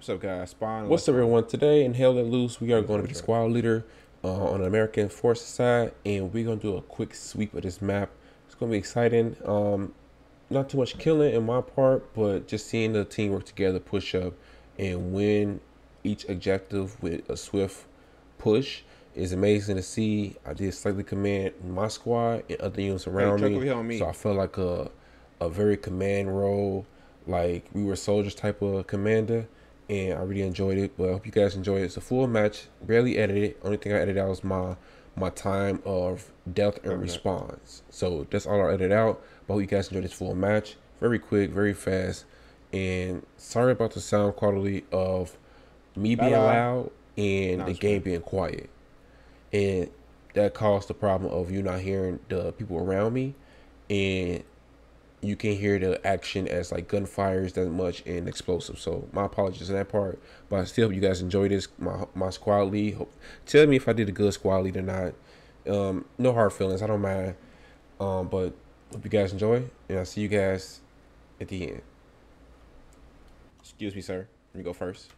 What's up, guys? Spawn, What's what's up, going on? everyone? Today in Hell Let Loose, we are going to be the Sure. squad leader on the American Forces side, and we're going to do a quick sweep of this map. It's going to be exciting. Not too much killing in my part, but just seeing the team work together, push up, and win each objective with a swift push is amazing to see. I did slightly command my squad and other units Hey, around truck me, over here on so me. I felt like a very command role, like we were soldiers type of commander, and I really enjoyed it. But I hope you guys enjoyed it. It's a full match, barely edited. Only thing I edited out was my time of death and Cover that. response. So that's all I edited out. But I hope you guys enjoyed this full match. Very quick, very fast. And sorry about the sound quality of me Bye being bye. loud and Nah, the it's game good. being quiet. And that caused the problem of you not hearing the people around me, and you can hear the action as like gunfires that much and explosives. So my apologies on that part, but I still hope you guys enjoy this. My squad lead. Tell me if I did a good squad lead or not. No hard feelings. I don't mind. But hope you guys enjoy, and I'll see you guys at the end. Excuse me, sir. Let me go first.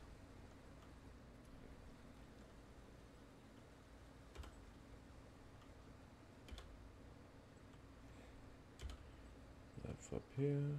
Left up here.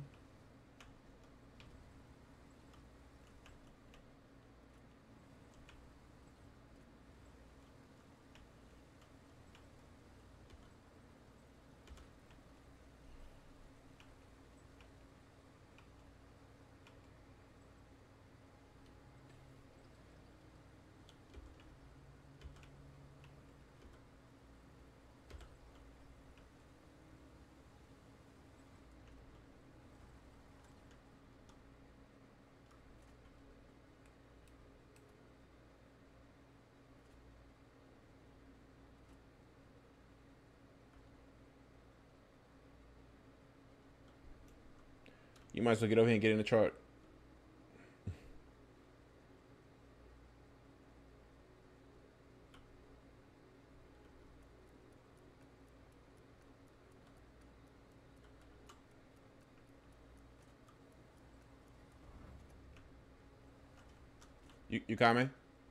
You might as well get over here and get in the truck. You coming?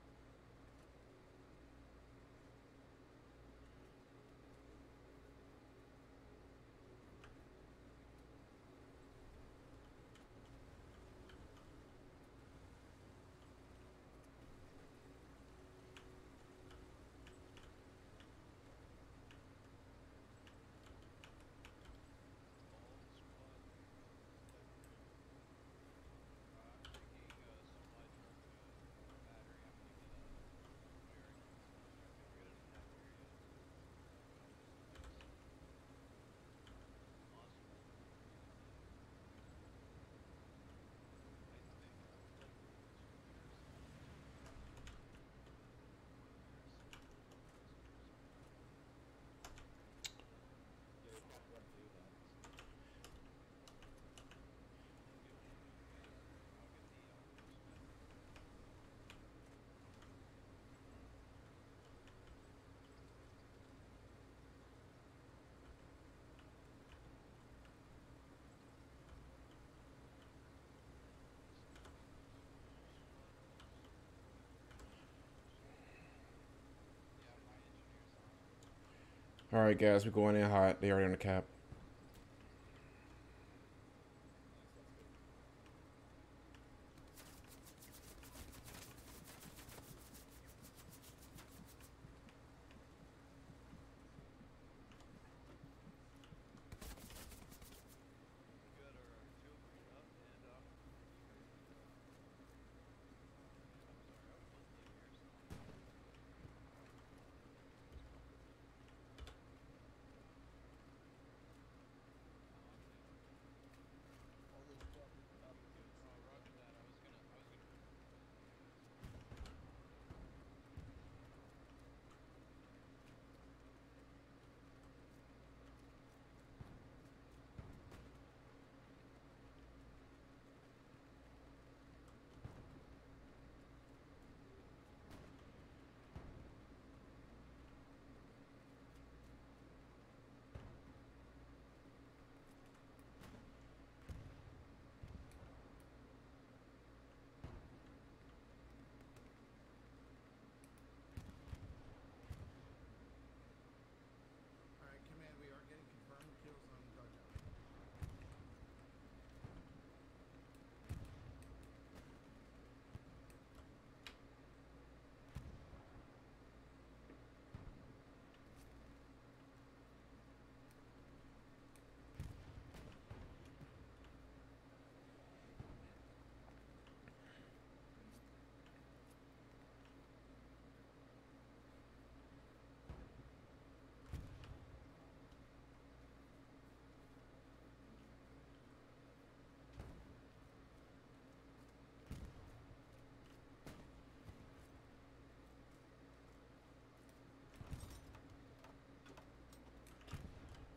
All right, guys, we're going in hot. They already on the cap.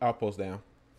Outpost down.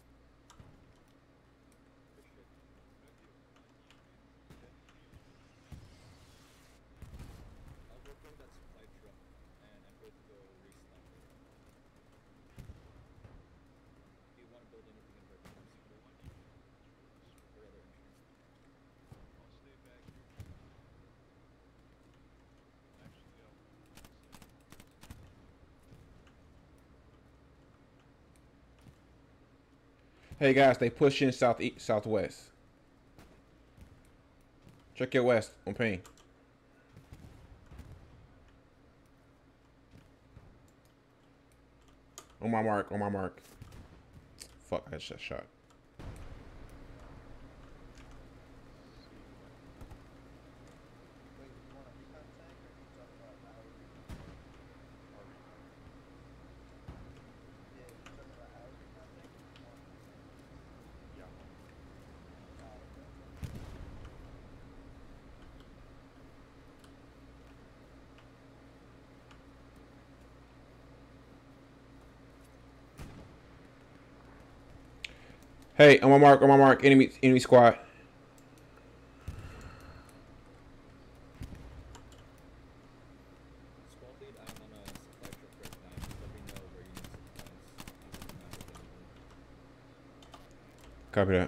Hey guys, they pushing southeast, southwest. Check your west on ping. On my mark, on my mark. Fuck, I just shot. Hey, on my mark, enemy squad. Copy that.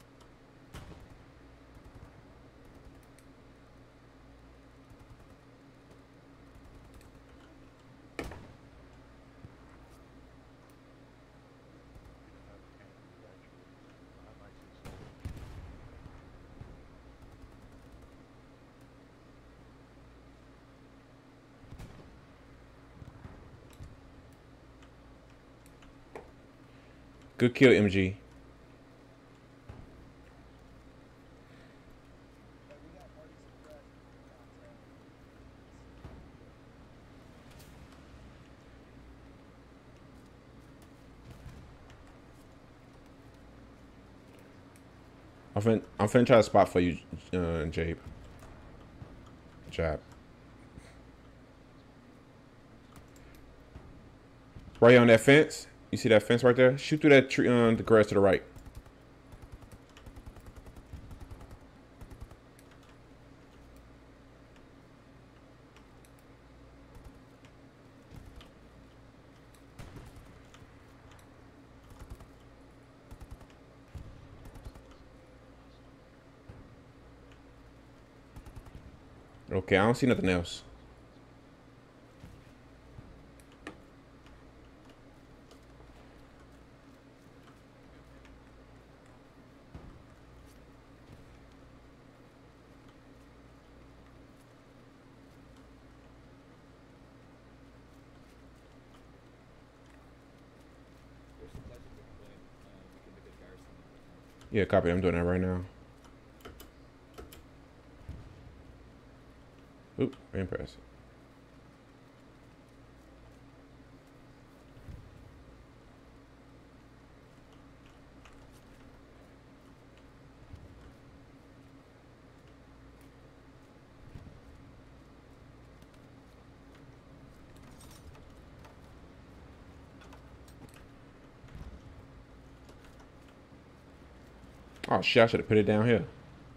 Good kill, MG. I'm finna try to spot for you, Jabe. Jab. Right on that fence. You see that fence right there? Shoot through that tree, the grass to the right. Okay, I don't see nothing else. Yeah, copy. I'm doing that right now. Oop, impressive. Oh shit, I should have put it down here.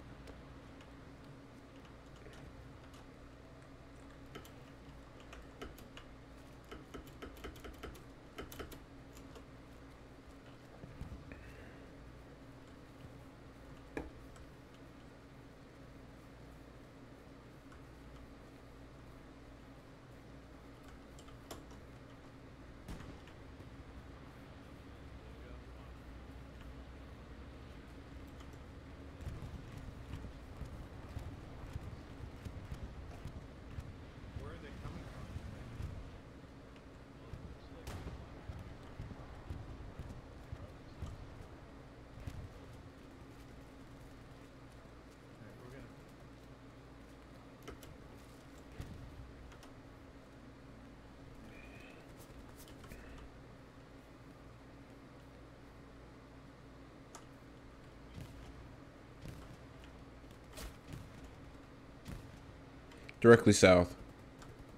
Directly south.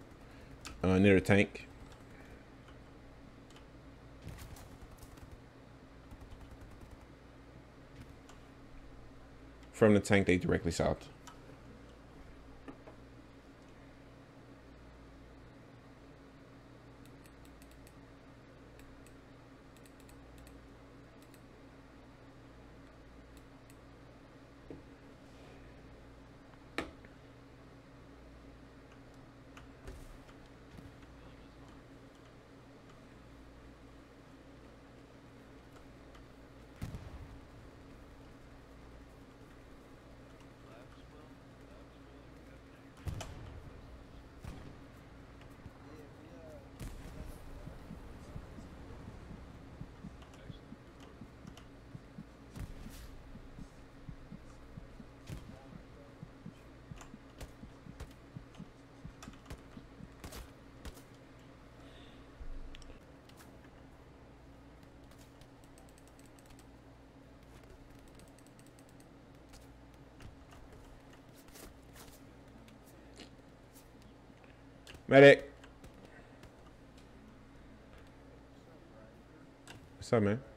Near the tank. From the tank, they directly south. Medic. What's up, man?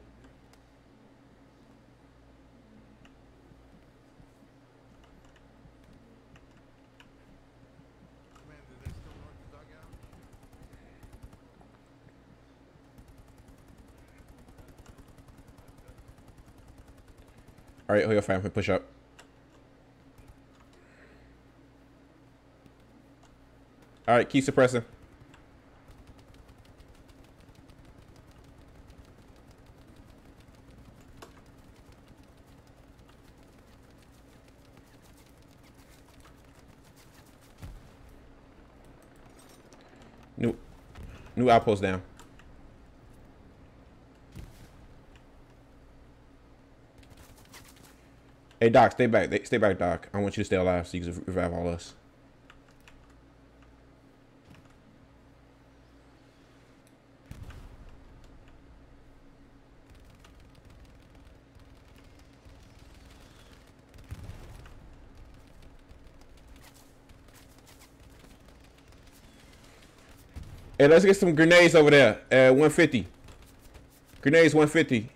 All right, hold your fire. Push up. All right, keep suppressing. New outpost down. Hey, Doc, stay back. Stay back, Doc. I want you to stay alive so you can revive all us. Hey, let's get some grenades over there at 150. Grenades 150.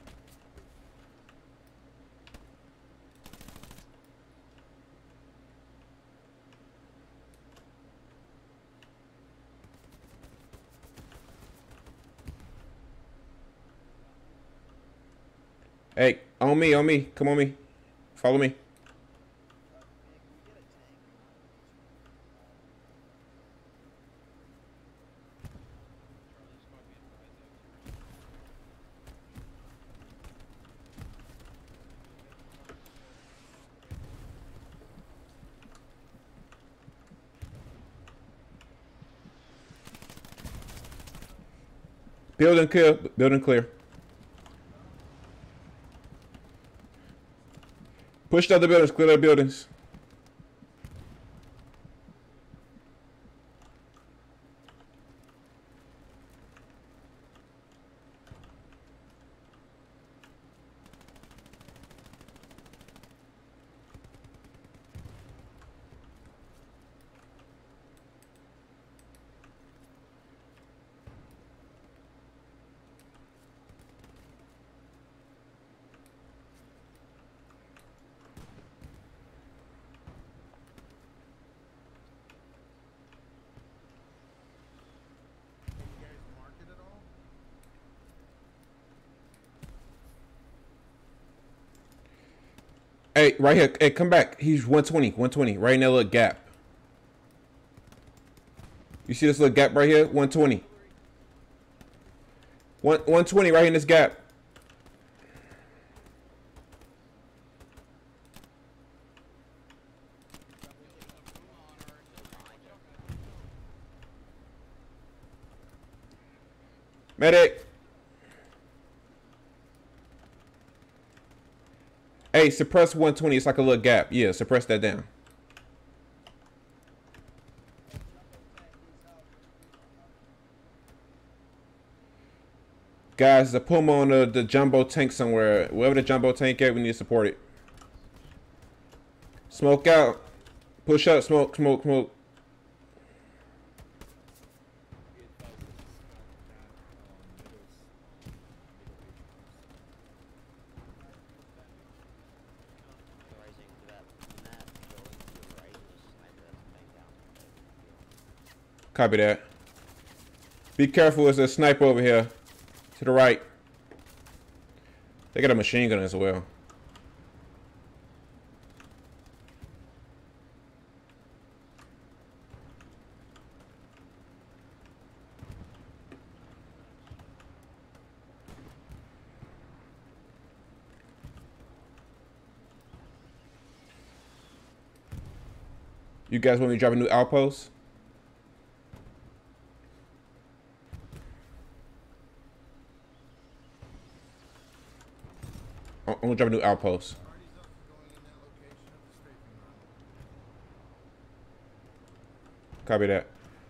Hey, on me. Come on me. Follow me. Building clear. Building clear. Push the other buildings. Clear the buildings. Hey, right here. Hey, come back. He's 120. 120. Right in that little gap. You see this little gap right here? 120. 120 right in this gap. Medic. Hey, suppress 120. It's like a little gap. Yeah, suppress that down. Guys, the Puma on the jumbo tank somewhere. Wherever the jumbo tank at, we need to support it. Smoke out. Push up. Smoke. Copy that. Be careful, there's a sniper over here. To the right. They got a machine gun as well. You guys want me to drop a new outpost? I'm gonna drop a new outpost. Copy that.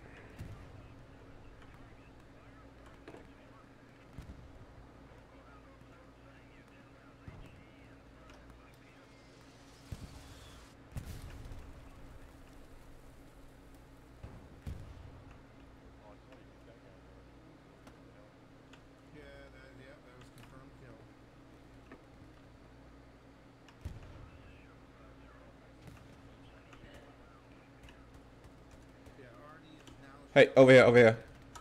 Hey, over here, over here.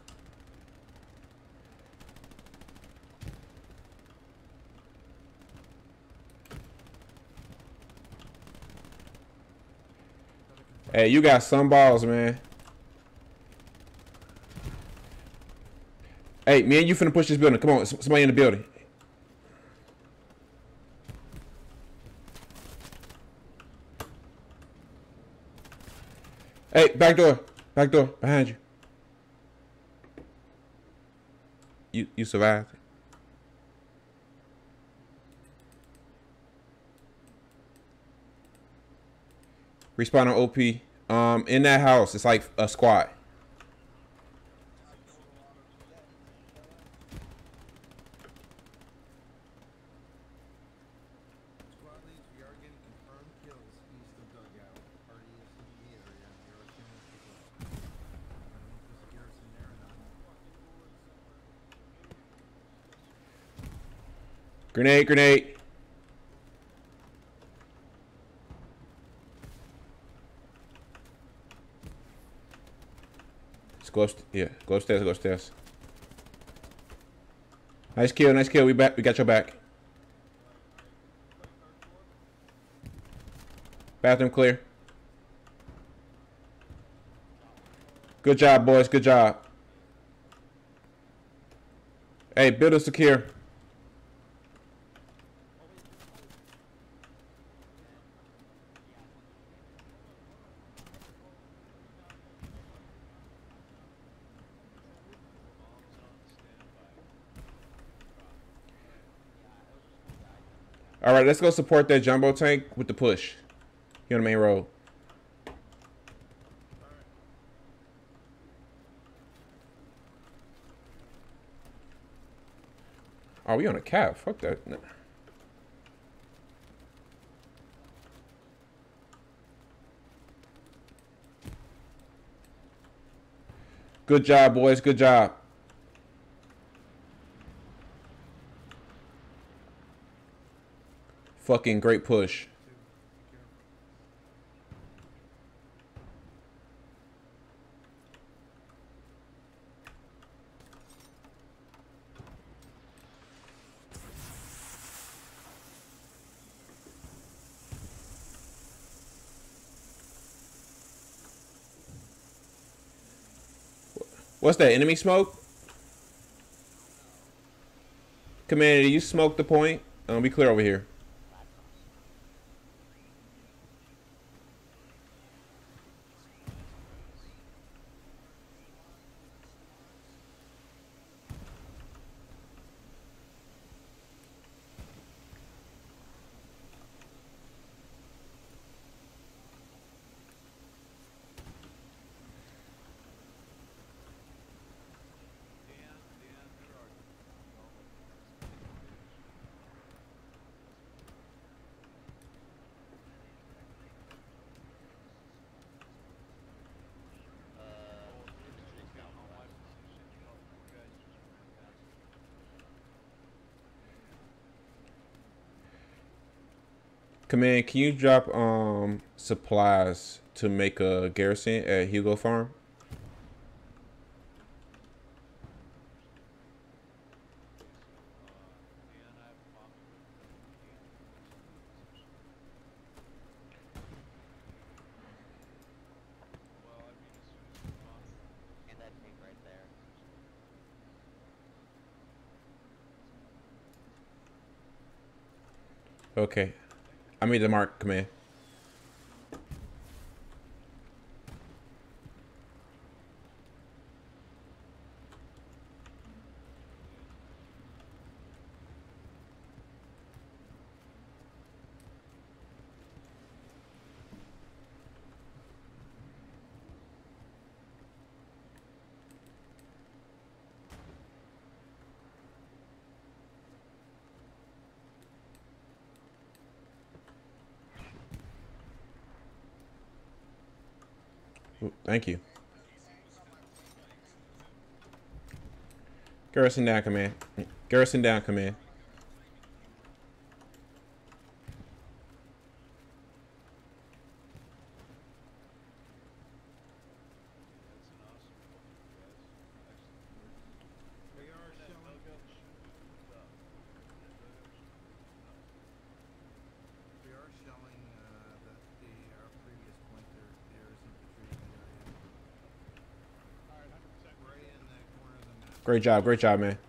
Hey, you got some balls, man. Hey, me and you finna push this building. Come on, somebody in the building. Hey, back door, behind you. You survived. Respawn on OP. In that house, it's like a squad. Grenade, grenade. Let's go yeah, go upstairs, go upstairs. Nice kill, nice kill. We got your back. Bathroom clear. Good job, boys, good job. Hey, building secure. All right, let's go support that jumbo tank with the push. Here on the main road. Oh, we on a cap. Fuck that. No. Good job, boys. Good job. Fucking great push. What's that? Enemy smoke? Commander, you smoked the point. Be clear over here. Command, can you drop supplies to make a garrison at Hugo Farm? Okay. I made the mark, command. Ooh, thank you. Garrison down, command. Garrison down, command. Great job, man.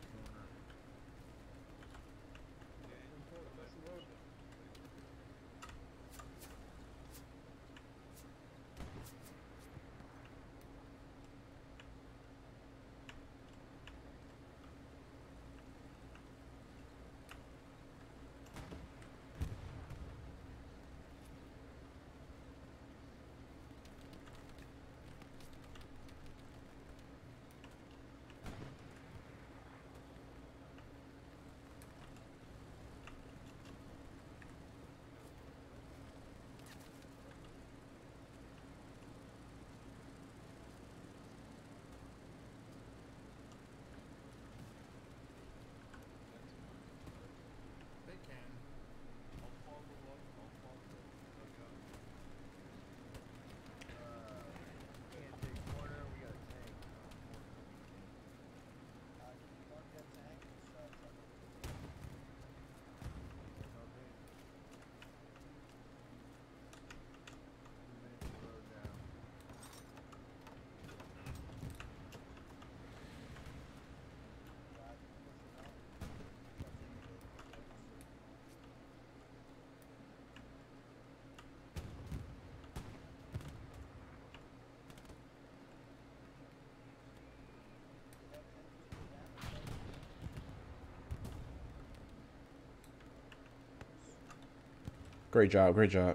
Great job, great job.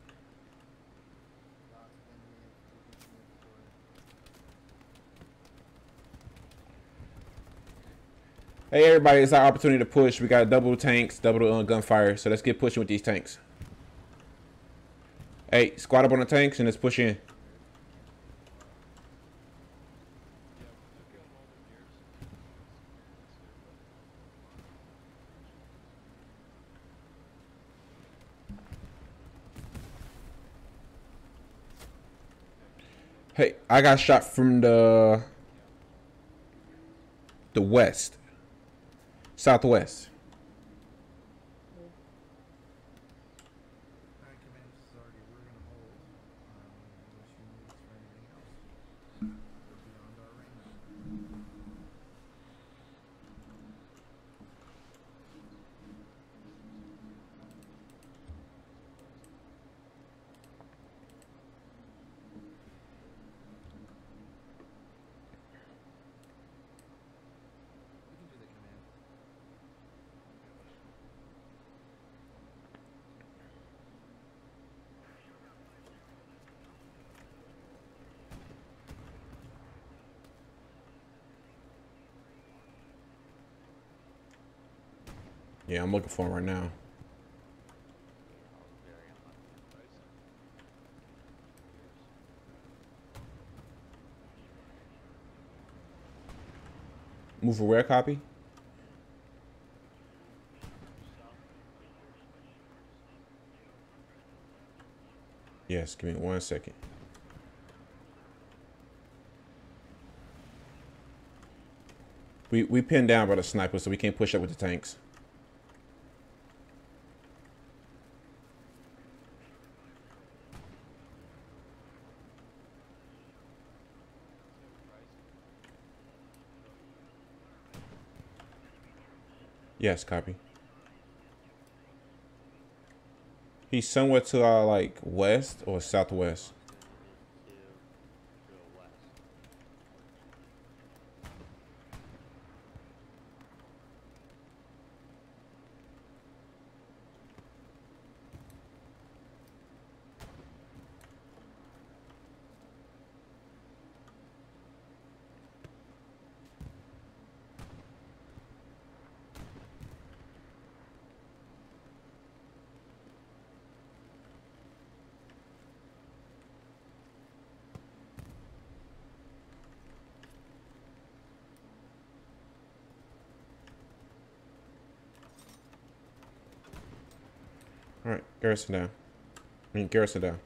Hey, everybody, it's our opportunity to push. We got double tanks, double the gunfire, so let's get pushing with these tanks. Hey, squad up on the tanks and let's push in. Hey, I got shot from the west, southwest. Yeah, I'm looking for him right now. Move for where, copy? Yes, give me 1 second. We pinned down by the sniper, so we can't push up with the tanks. Yes, copy. He's somewhere to our like west or southwest. All right, Garrison down. Garrison down.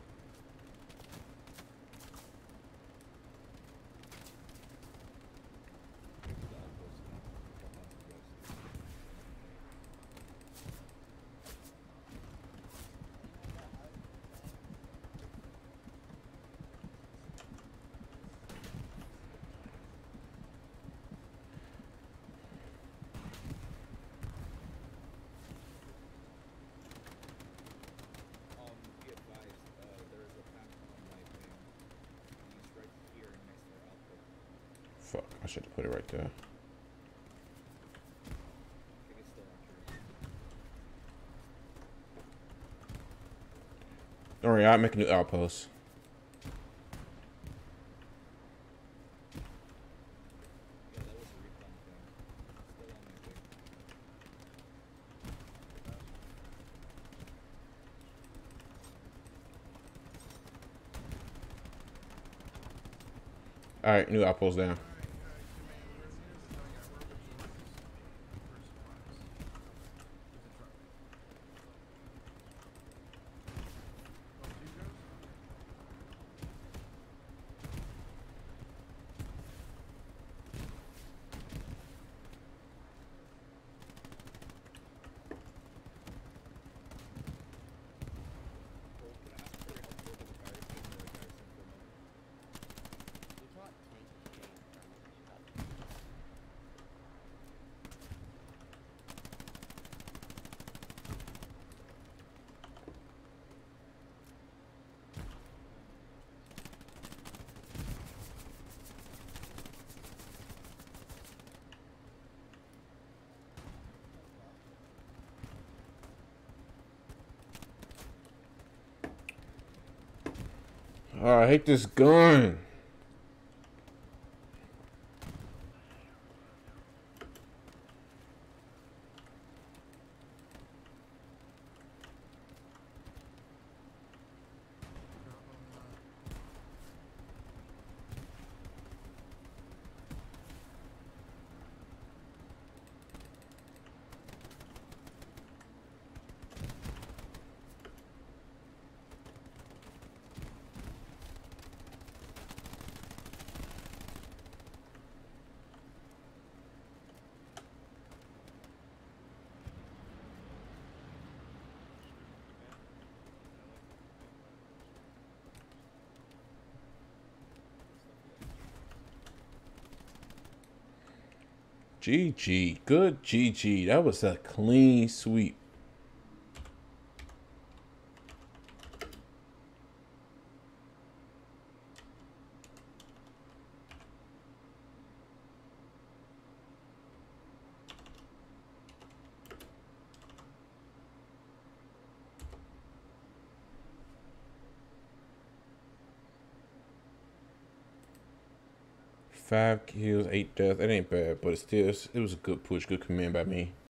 Be advised, there is a pack on my wing. He's right here next to their outpost. Fuck, I should have put it right there. I think it's still archers. Don't worry, I'll make a new outpost. Yeah, that was a recon thing. Still on my wing. All right, new outpost down. Well, can I ask for your help over the garrison or the garrison for a moment? Oh, I hate this gun. GG. Good GG. That was a clean sweep. Five kills, 8 deaths. It ain't bad, but it was a good push, good command by me.